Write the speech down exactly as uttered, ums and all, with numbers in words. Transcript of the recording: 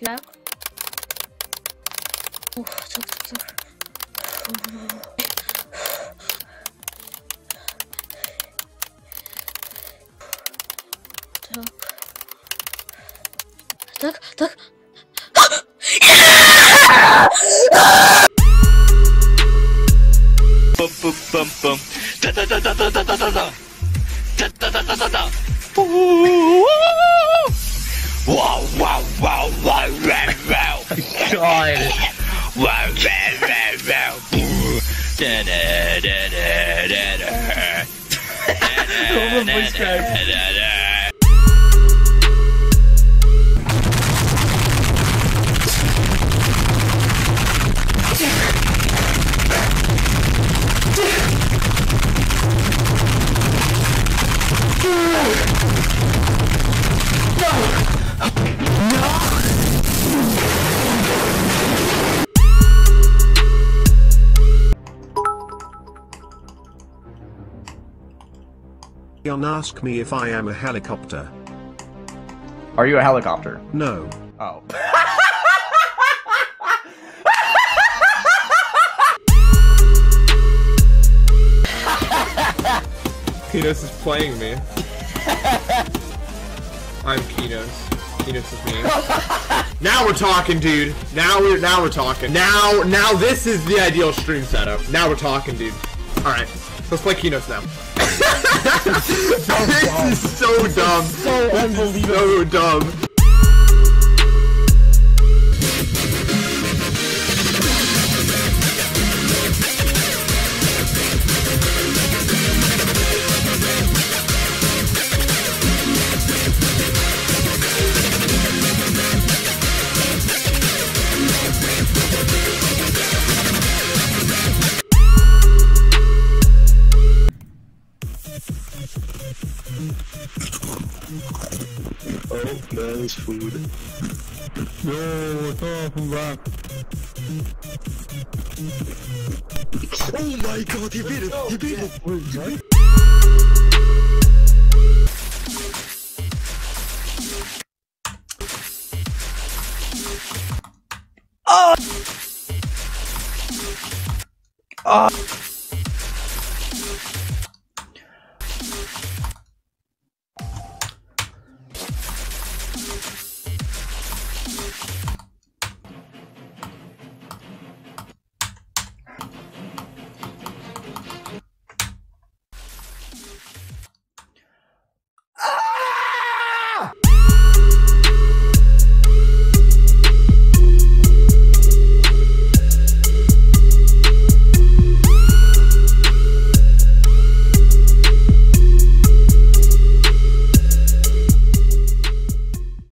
lag. Oh, tak, tak, tak. Tak. Tak, tak. Bum bum bum bum. Da da da da da da da da da. Da da da da da da. Wow wow wow wow wow wow. God. Wow wow wow wow. Da da da da da da. Hold the voice crack. Da da. Don't ask me if I am a helicopter. Are you a helicopter? No. Oh. Kinos is playing me. I'm Kinos. Kinos is me. Now we're talking, dude. Now we're now we're talking. Now now this is the ideal stream setup. Now we're talking, dude. All right, let's play Kinos now. This is so dumb. So unbelievable. So dumb. Oh, nice food. Yo, what's up, I'm back. Oh my god, he beat it! He beat it! Wait, what? Oh! Oh!